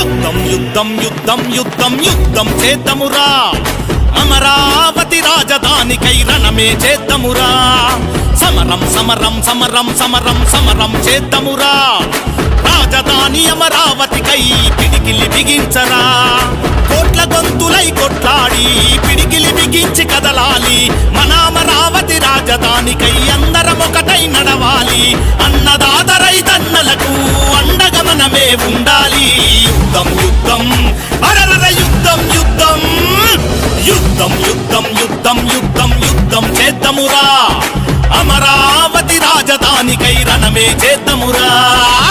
యుద్ధం యుద్ధం యుద్ధం యుద్ధం యుద్ధం చేద్దామురా అమరావతి రాజధానికై రణమే చేద్దామురా సమరం సమరం సమరం సమరం సమరం చేద్దామురా రాజధాని అమరావతికై పిడికిలి బిగించరా కోట్ల గొంతులై కొట్లాడి పిడికిలి బిగించి కదలాలి మన అమరావతి రాజధానికై అందరం ఒకటై నడవాలి అన్నదాత రైతన్నలకు అండగా మనమే ఉండాలి యుద్ధం యుద్ధం అరరర యుద్ధం యుద్ధం యుద్ధం యుద్ధం యుద్ధం యుద్ధం యుద్ధం చేద్దామురా అమరావతి రాజధానికై రణమే చేద్దామురా